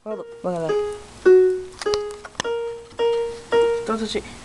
Hold up, look at that. Don't touch it.